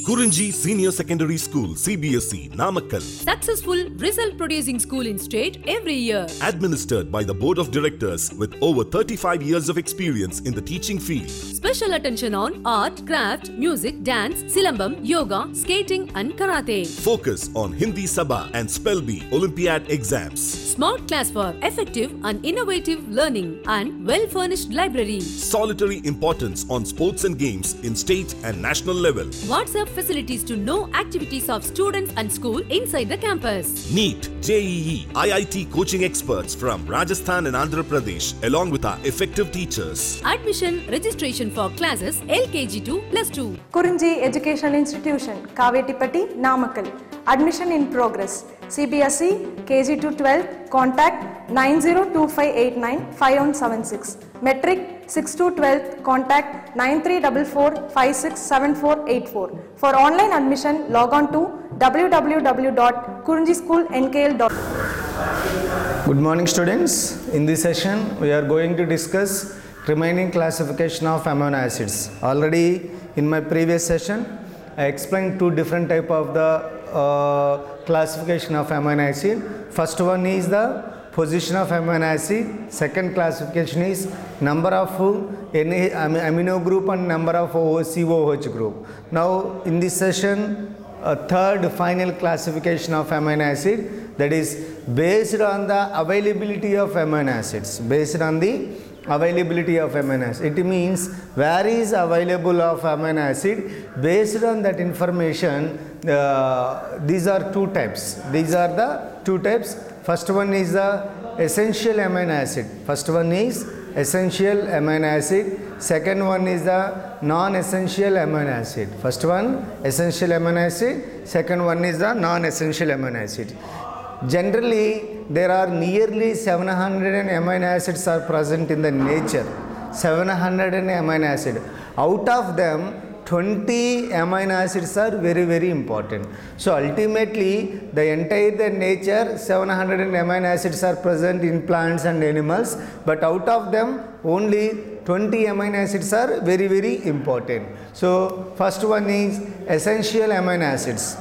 Kurunji Senior Secondary School, CBSE, Namakkal. Successful result producing school in state every year. Administered by the Board of Directors with over 35 years of experience in the teaching field. Special attention on art, craft, music, dance, silambam, yoga, skating and karate. Focus on Hindi Sabha and Spell Bee Olympiad exams. Smart class for effective and innovative learning and well-furnished library. Solitary importance on sports and games in state and national level. WhatsApp facilities to know activities of students and school inside the campus. NEET, JEE, IIT coaching experts from Rajasthan and Andhra Pradesh along with our effective teachers. Admission registration for classes LKG to +2. Kurunji Educational Institution, Kavetipatti, Namakkal. Admission in progress. CBSE, KG to 12, contact 9025895176. Metric 6 to 12, contact 9344567484. For online admission, log on to www.kurunjischoolnkl.com. Good morning students. In this session, we are going to discuss remaining classification of amino acids. Already in my previous session, I explained two different type of the classification of amino acid. First one is the position of amino acid. Second classification is number of amino group and number of COOH group. Now in this session, a third final classification of amino acid, that is based on the availability of amino acids. Based on the availability of amino acid. It means where is available of amino acid. Based on that information, these are two types. These are the two types. First one is the essential amino acid. First one is essential amino acid. Second one is the non-essential amino acid. First one essential amino acid. Second one is the non-essential amino acid. Generally, there are nearly 700 amino acids are present in the nature. 700 amino acids. Out of them, 20 amino acids are very, very important. So ultimately, the entire nature, 700 amino acids are present in plants and animals. But out of them, only 20 amino acids are very, very important. So first one is essential amino acids.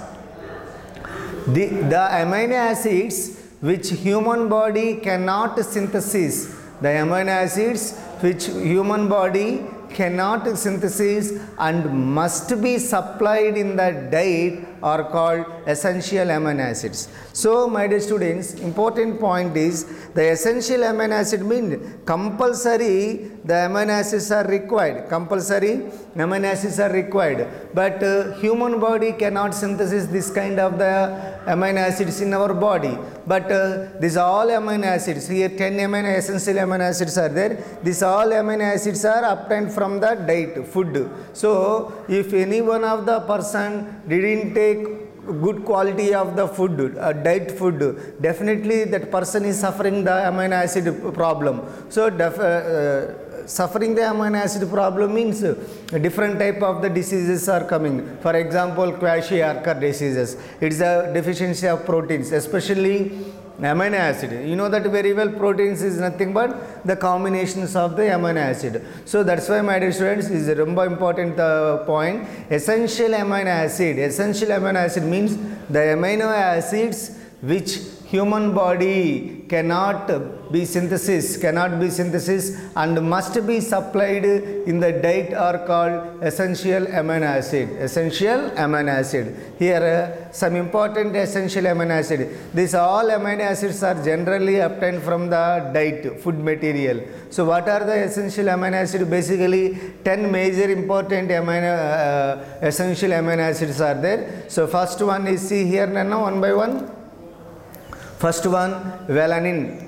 The amino acids which human body cannot synthesize, the amino acids which human body cannot synthesize and must be supplied in the diet are called essential amino acids. So my dear students, important point is the essential amino acid means compulsory the amino acids are required. Compulsory amino acids are required. But human body cannot synthesize this kind of the amino acids in our body. But these all amino acids, here 10 essential amino acids are there. These all amino acids are obtained from the diet, food. So if any one of the person didn't take good quality of the food, diet food, definitely that person is suffering the amino acid problem. So suffering the amino acid problem means different type of the diseases are coming. For example, kwashiorkor diseases. It's a deficiency of proteins, especially amino acid. You know that very well, proteins is nothing but the combinations of the amino acid. So that's why my dear students, is a very important point. Essential amino acid. Essential amino acid means the amino acids which human body cannot be synthesized and must be supplied in the diet are called essential amino acid. Essential amino acid. Here some important essential amino acid. These all amino acids are generally obtained from the diet, food material. So what are the essential amino acids? Basically 10 major important essential amino acids are there. So first one is, see here now one by one. First one, valine,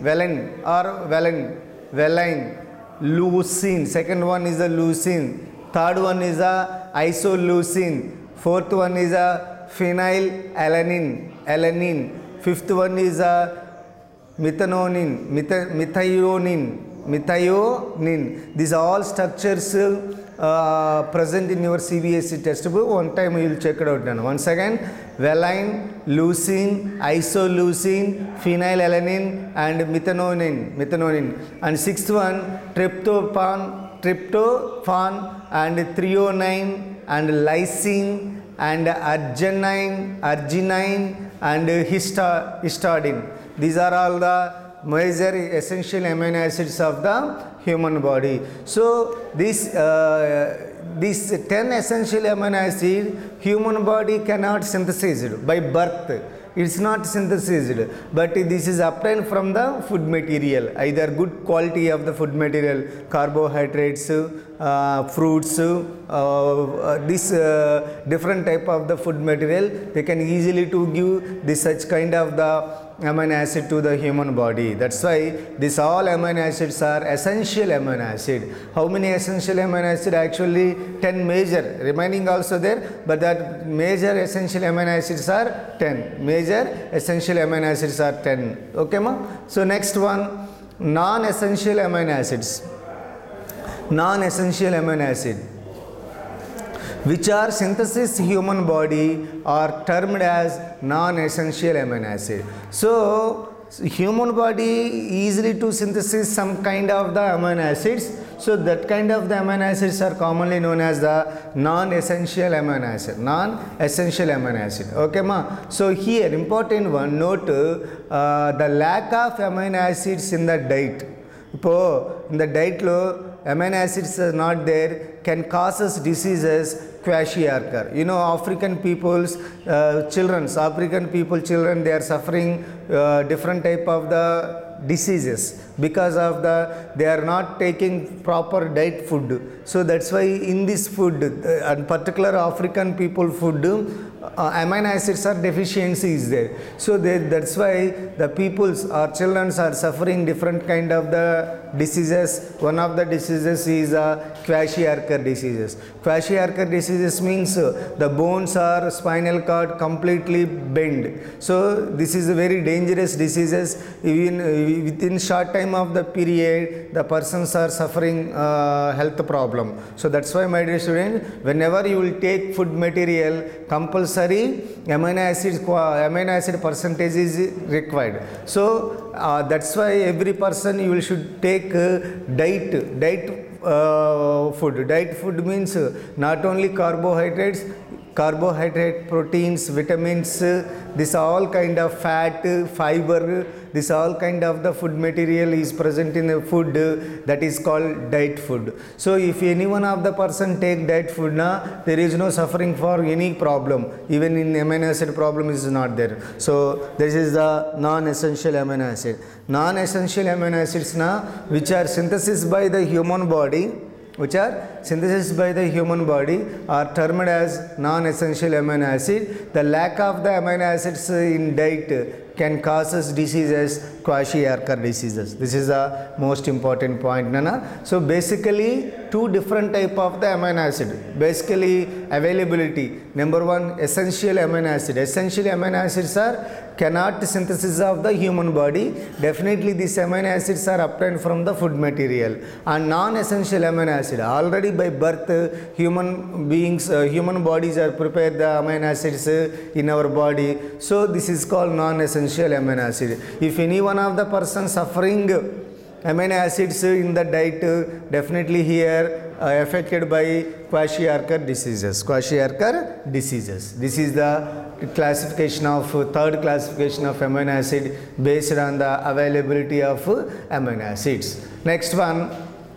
leucine. Second one is a leucine. Third one is a isoleucine. Fourth one is a phenylalanine. Fifth one is a methionine. These are all structures present in your CBSE textbook. One time you will check it out. Once again, valine, leucine, isoleucine, phenylalanine and methionine. And sixth one, tryptophan and threonine and lysine and arginine and histidine. These are all the major essential amino acids of the human body. So these 10 essential amino acids human body cannot synthesize it by birth. It's not synthesized, but this is obtained from the food material, either good quality of the food material, carbohydrates, fruits, this different type of the food material, they can easily to give this such kind of the amino acid to the human body. That's why these all amino acids are essential amino acid. How many essential amino acid? Actually 10 major, remaining also there, but that major essential amino acids are 10. Major essential amino acids are 10. Okay ma? So next one, non-essential amino acids. Non-essential amino acid which are synthesis human body are termed as non-essential amino acid. So human body easily to synthesize some kind of the amino acids. So that kind of the amino acids are commonly known as the non-essential amino acid. Non-essential amino acid. Okay ma? So here important one, note the lack of amino acids in the diet. In the diet low amino acids are not there can causes diseases kwashiorkor. You know, African people's children, they are suffering different type of the diseases because of they are not taking proper diet food. So that's why in this food, and particular African people food, amino acids are deficiency is there. So that's why the people's or children are suffering different kind of the diseases. One of the diseases is kwashiorkor diseases. Kwashiorkor diseases means the bones or spinal cord completely bend. So this is a very dangerous diseases. Even within short time of the period, the persons are suffering health problem. So that's why, my dear students, whenever you will take food material, compulsory amino acid percentage is required. So that's why every person you should take diet food means not only carbohydrates, proteins, vitamins, this all kind of fat, fiber, this all kind of the food material is present in the food, that is called diet food. So if any one of the person take diet food, there is no suffering for any problem, even in amino acid problem is not there. So this is the non-essential amino acid. Non-essential amino acids which are synthesized by the human body, are termed as non-essential amino acid. The lack of the amino acids in diet can cause diseases, kwashiorkor diseases. This is the most important point, Nana. So basically two different type of the amino acid. Basically availability. Number one, essential amino acid. Essential amino acids are cannot synthesis of the human body. Definitely these amino acids are obtained from the food material. And non-essential amino acid, already by birth human beings, human bodies are prepared the amino acids in our body. So this is called non-essential amino acid. If any one of the person suffering amino acids in the diet, definitely here affected by kwashiorkor diseases. This is the classification of third classification of amino acid based on the availability of amino acids. Next one,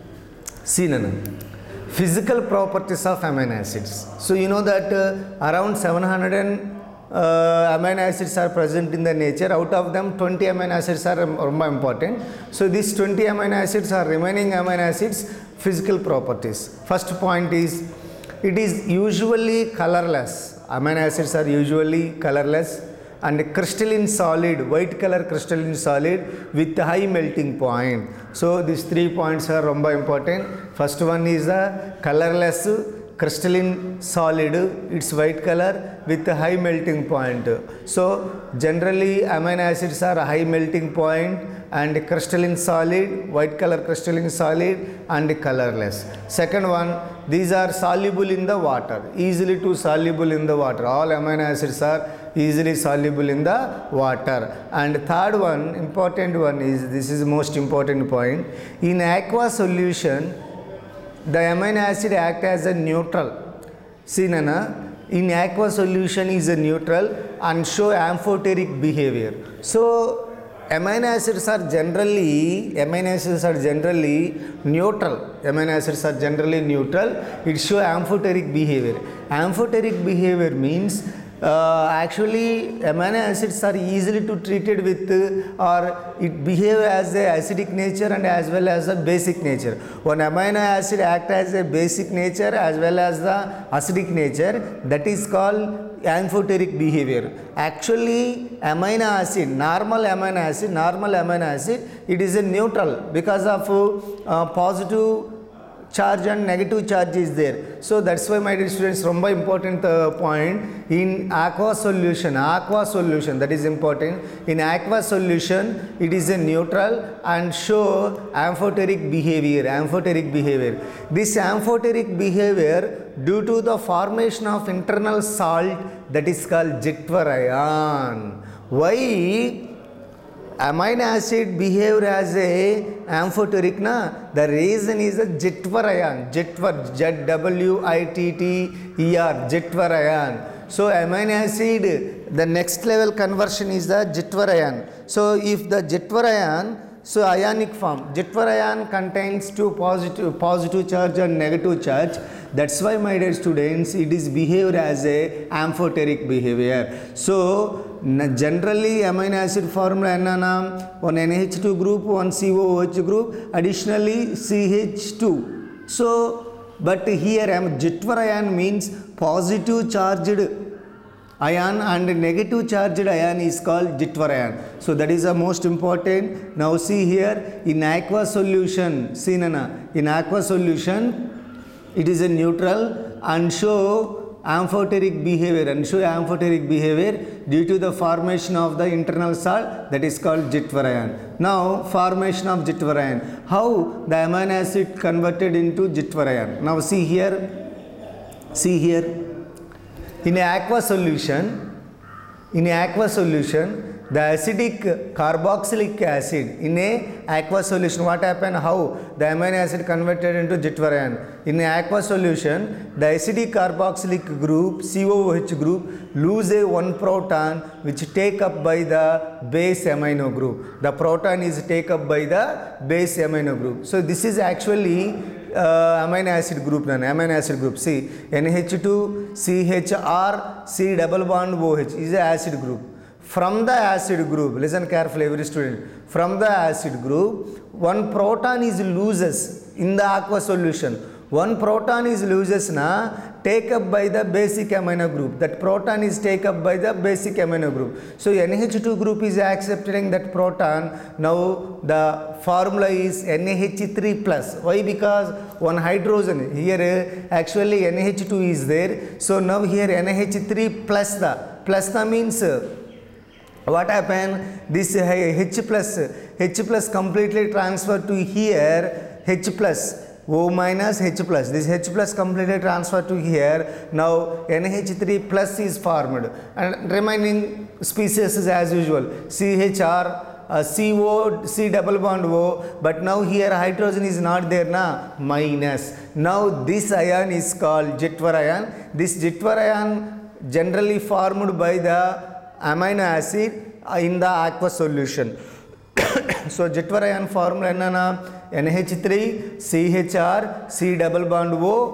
physical properties of amino acids. So you know that around 700 amino acids are present in the nature. Out of them 20 amino acids are important. So these 20 amino acids are remaining amino acids physical properties. First point is it is usually colorless. Amino acids are usually colorless and crystalline solid, white color crystalline solid with high melting point. So these 3 points are important. First one is the colorless crystalline solid, it's white color with a high melting point. So generally amino acids are high melting point and crystalline solid, white color crystalline solid and colorless. Second one, these are soluble in the water, easily to soluble in the water. All amino acids are easily soluble in the water. And third one, important one is, this is most important point, in aqueous solution the amino acid act as a neutral. See Nana, in aqueous solution is a neutral and show amphoteric behavior. So amino acids are generally neutral. Amino acids are generally neutral. It show amphoteric behavior. Amphoteric behavior means actually amino acids are easily to treated with or it behave as a acidic nature and as well as a basic nature. One amino acid act as a basic nature as well as the acidic nature, that is called amphoteric behavior. Actually normal amino acid, it is a neutral because of positive charge and negative charge is there. So that's why my dear students, romba important point in aqueous solution, that is important. In aqueous solution it is a neutral and show amphoteric behavior. This amphoteric behavior due to the formation of internal salt, that is called Jitvar ion. Why amino acid behave as a amphoteric na? The reason is a Jitvar ion. Jitvar, Jitwer, Jitvar ion. So amino acid, the next level conversion is the Jitvar ion. So if the Jitvar ion, so ionic form, Jitvar ion contains two positive charge and negative charge. That's why my dear students, it is behaved as a amphoteric behavior. So generally amino acid formula enna, one NH2 group, one COOH group, additionally CH2. So but here Jitvar ion means positive charged ion and negative charged ion is called Jitvar ion. So that is the most important. Now see here in aqueous solution, in aqueous solution it is a neutral and show amphoteric behavior due to the formation of the internal salt, that is called Jitvar ion. Now formation of Jitvar ion, how the amino acid converted into Jitvar ion. Now see here in aqueous solution, the acidic carboxylic acid in a aqueous solution, what happened, how the amino acid converted into Jitvar ion. In aqueous solution, the acidic carboxylic group, COOH group, lose a one proton which take up by the base amino group. The proton is take up by the base amino group. So this is actually amino acid group. See, NH2 CHR C double bond OH is an acid group. From the acid group, listen carefully every student, from the acid group, one proton is loses in the aqueous solution. One proton is loses na, take up by the basic amino group. That proton is take up by the basic amino group. So NH2 group is accepting that proton. Now the formula is NH3 plus. Why? Because one hydrogen here actually NH2 is there. So now here NH3 plus the means what happened? This H plus completely transferred to here H plus. O minus H plus. This H plus completely transferred to here. Now NH3 plus is formed and remaining species is as usual CHR, CO, C double bond O, but now here hydrogen is not there na, minus. Now this ion is called Jitvar ion. This Jitvar ion generally formed by the amino acid in the aqueous solution. So Jitvar ion formula enna, NH3 CHR C double bond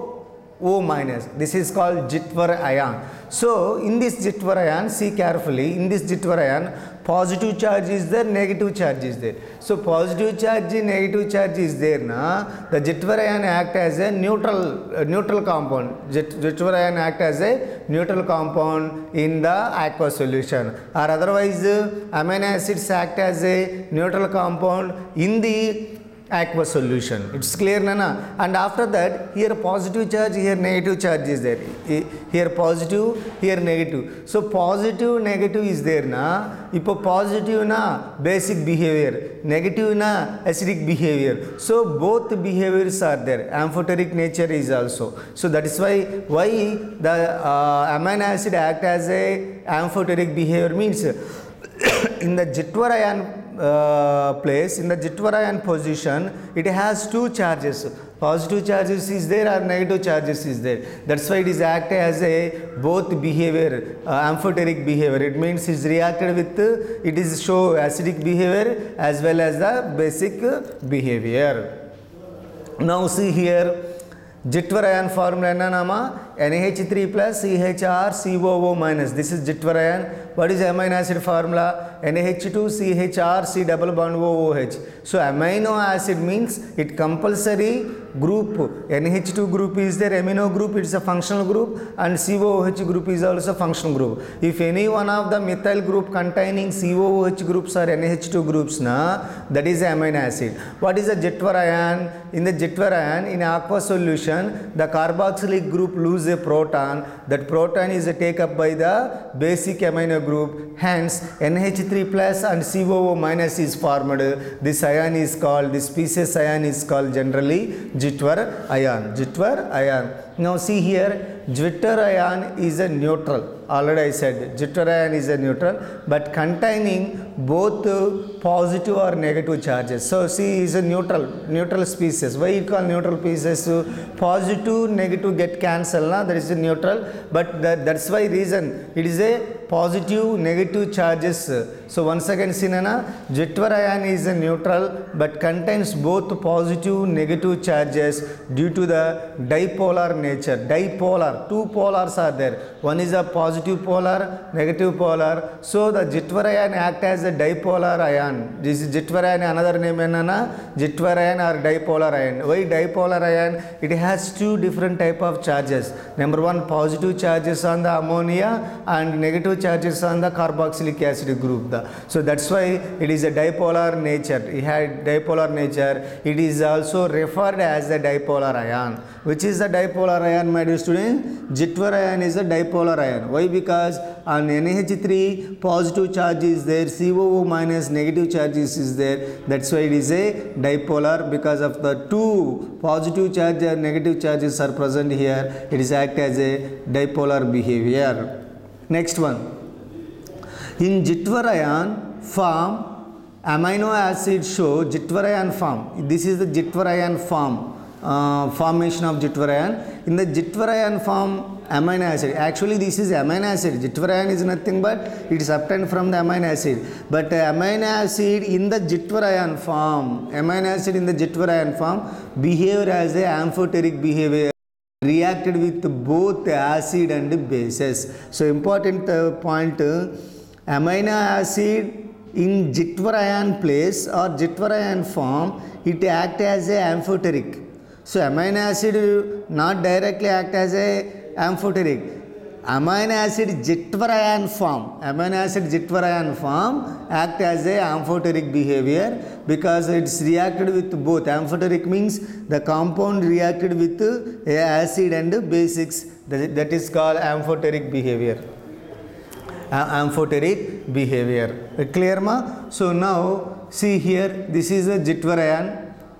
O minus. This is called Jitvar ion. So in this Jitvar ion, see carefully, in this Jitvar ion, positive charge is there, negative charge is there. So positive charge, negative charge is there na, the Jitvar ion act as a neutral compound. Jitvar ion act as a neutral compound in the aqueous solution, or otherwise amino acids act as a neutral compound in the aqueous solution. It's clear na? And after that, here positive charge, here negative charge is there. Here positive, here negative. So positive, negative is there na. Ipo positive na basic behavior, negative na acidic behavior. So both behaviors are there. Amphoteric nature is also. So that is why the amino acid act as a amphoteric behavior means in the Jitvar ion place, in the Jitvar ion position, it has two charges. Positive charges is there or negative charges is there. That's why it is act as a both behavior, amphoteric behavior. It means it's reacted with, it is show acidic behavior as well as the basic behavior. Now see here, Jitvar ion formula enna nama? NaH3 plus CHR COO minus. This is Jitvar ion. What is amino acid formula? NaH2 CHR C double bond OOH. So amino acid means it compulsory group. NaH2 group is there, amino group, it's a functional group, and COOH group is also functional group. If any one of the methyl group containing COOH groups or NaH2 groups, that is amino acid. What is a Jitvar ion? In the Jitvar ion, in aqueous solution, the carboxylic group loses a proton. That proton is taken up by the basic amino group. Hence, NH3 plus and COO minus is formed. This ion is called, this species ion is called generally Jitvar ion. Jitvar ion. Now see here, Jitvar ion is a neutral. Already I said Jitvar ion is a neutral, but containing both positive or negative charges. So C is a neutral species. Why you call neutral species? Positive, negative get cancelled. That is a neutral, but that's why reason it is a positive, negative charges. So once again, Sinana, Jitvar ion is a neutral, but contains both positive, negative charges due to the dipolar nature. Dipolar, two polars are there. One is a positive polar, negative polar. So the Jitvar ion act as a dipolar ion. This is Jitvar ion, another name enna? Jitvar ion or dipolar ion. Why dipolar ion? It has two different type of charges. Number one, positive charges on the ammonia and negative charges on the carboxylic acid group. So that's why it is a dipolar nature. It had dipolar nature. It is also referred as a dipolar ion. Which is the dipolar ion, my dear student? Jitvar ion is a dipolar ion. Why? Because on NaH3 positive charge is there, COO minus negative charges is there. That's why it is a dipolar, because of the two positive charge and negative charges are present here. It is act as a dipolar behavior. Next one. In Jitvar ion form, amino acid show Jitvar ion form. This is the Jitvar ion form. Formation of Jitvar ion. In the Jitvar ion form, amino acid. Actually, this is amino acid. Jitvar ion is nothing but it is obtained from the amino acid. But amino acid in the Jitvar ion form, amino acid in the Jitvar ion form behave as a amphoteric behavior, reacted with both acid and bases. So important point, amino acid in Jitvar ion place or Jitvar ion form, it act as a amphoteric. So amino acid not directly act as a amphoteric. Amino acid Jitvar ion form, amino acid Jitvar ion form act as a amphoteric behavior because it's reacted with both. Amphoteric means the compound reacted with acid and basics. That is called amphoteric behavior. Amphoteric behavior. Clear ma? So now see here, this is a Jitvar ion.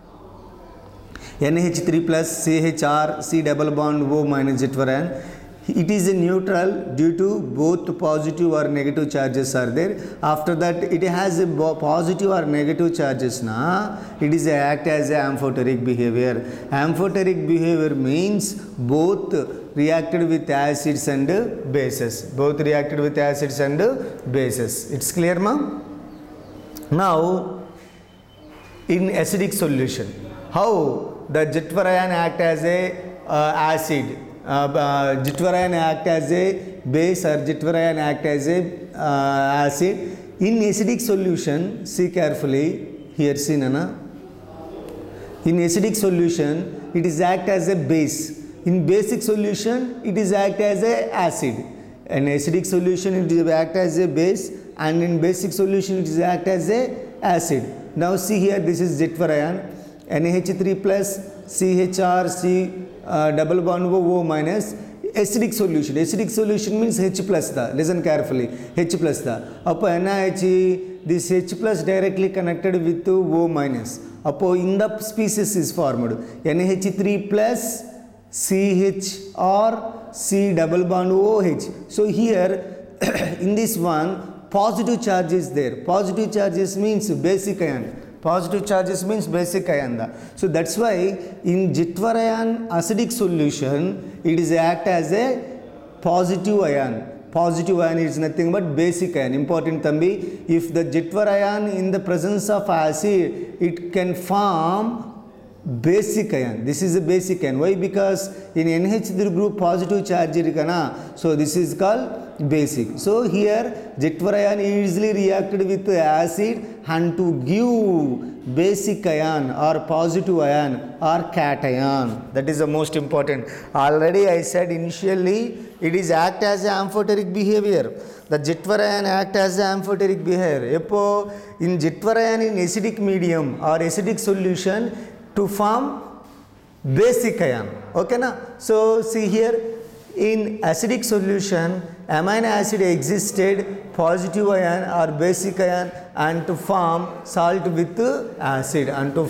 NH3 plus CHR C double bond O minus Jitvar ion. It is a neutral due to both positive or negative charges are there. After that, it has a positive or negative charges. It is act as a amphoteric behavior. Amphoteric behavior means both reacted with acids and bases. Both reacted with acids and bases. It's clear, ma? Now, in acidic solution, how the Jitvar ion act as a acid? Jitvar ion act as a base or Jitvar ion act as a acid. In acidic solution, see carefully here, see Nana. In acidic solution, it is act as a base. In basic solution, it is act as a acid. In acidic solution, it is act as a base, and in basic solution, it is act as a acid. Now see here, this is Jitvar ion. NaH3 plus CHR C double bond O minus. Acidic solution. Acidic solution means H plus the. Listen carefully. H plus the. Upper NaH, this H plus directly connected with O minus. Upper in the species is formed. NaH3 plus CHR C double bond OH. So here in this one, positive charge is there. Positive charges means basic ion. Positive charges means basic ion. So that's why in Jitwarayan acidic solution, it is act as a positive ion. Positive ion is nothing but basic ion. Important Thambi, if the Jitwarayan in the presence of acid, it can form basic ion. This is a basic ion. Why? Because in NH3 group positive charge irukana, so this is called basic. So here Jitwarayan easily reacted with acid and to give basic ion or positive ion or cation. That is the most important. Already I said initially it is act as an amphoteric behavior. The Jitwarayan act as an amphoteric behavior. In Jitwarayan in acidic medium or acidic solution to form basic ion. Okay na? So see here, in acidic solution amino acid existed positive ion or basic ion and to form salt with acid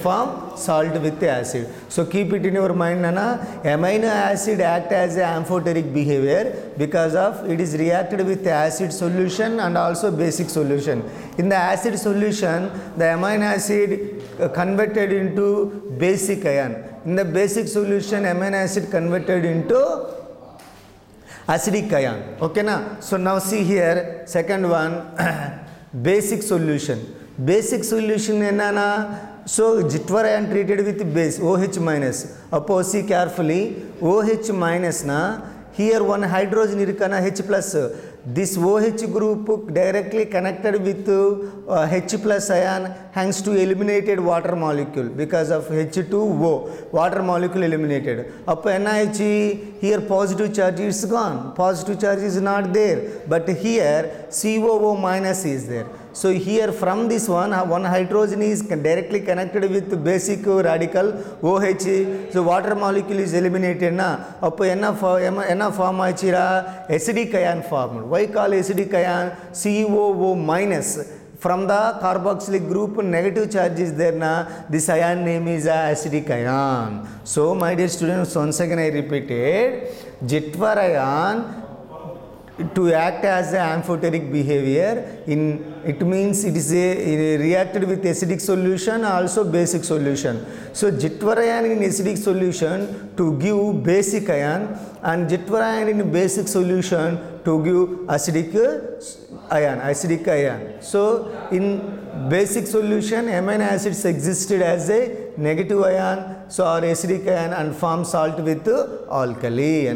So keep it in your mind, Nana. Amino acid act as an amphoteric behavior because of it is reacted with acid solution and also basic solution. In the acid solution, the amino acid converted into basic ion. In the basic solution, amino acid converted into acidic ion. Okay na? So now see here, second one, basic solution. Basic solution enna? So Jitwarayan treated with base OH minus. Oppose see carefully, OH minus na, here one hydrogen irukana H plus. This OH group directly connected with H plus ion, hence to eliminated water molecule because of H2O, water molecule eliminated. Up NiH, here positive charge is gone, positive charge is not there, but here COO minus is there. So here from this one hydrogen is directly connected with basic radical OH. So water molecule is eliminated na. Up enna form achira acidic ion formed. Why call acidic ion? COO minus. From the carboxylic group negative charge is there na. This ion name is acidic ion. So my dear students, once again I repeated, Jitwarayan to act as an amphoteric behavior, it means it is a reacted with acidic solution, also basic solution. So Jitwarayan in acidic solution to give basic ion and Jitwarayan in basic solution to give acidic ion. So in basic solution amino acids existed as a negative ion, so or acidic ion and form salt with alkali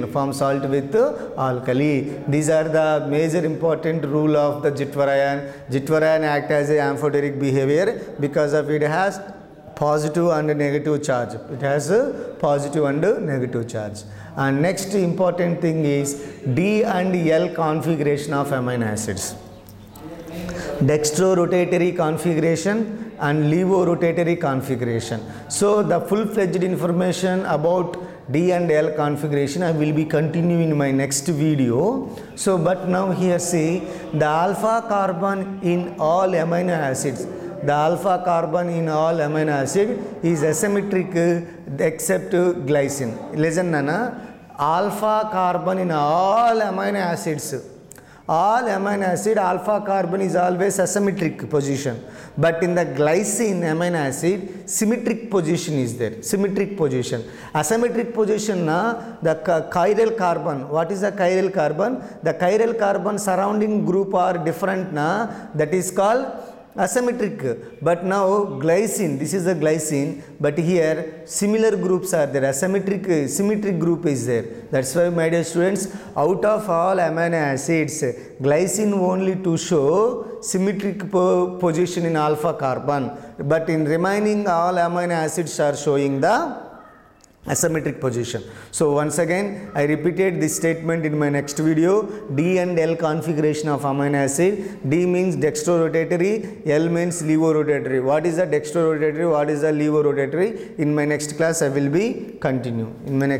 These are the major important rule of the Jitwarayan. Jitwarayan act as a amphoteric behavior because of it has positive and negative charge. It has a positive and negative charge. And next important thing is D and L configuration of amino acids. Dextrorotatory configuration and levorotatory configuration. So the full-fledged information about D and L configuration I will be continuing in my next video. So but now here see the alpha carbon in all amino acids. The alpha carbon in all amino acid is asymmetric except glycine. Listen Nana, alpha carbon in all amino acids. All amino acid alpha carbon is always asymmetric position, but in the glycine amino acid symmetric position is there. Symmetric position. Asymmetric position na the chiral carbon. What is the chiral carbon? The chiral carbon surrounding group are different na. That is called asymmetric. But now glycine, this is a glycine, but here similar groups are there. Symmetric group is there. That's why my dear students, out of all amino acids, glycine only to show symmetric position in alpha carbon, but in remaining all amino acids are showing the asymmetric position. So once again I repeated this statement in my next video. D and L configuration of amino acid. D means dextrorotatory, L means levorotatory. What is the dextrorotatory, what is the levorotatory? In my next class I will be continue.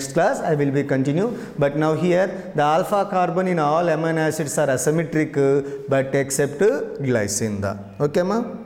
But now here the alpha carbon in all amino acids are asymmetric but except glycine. Okay ma?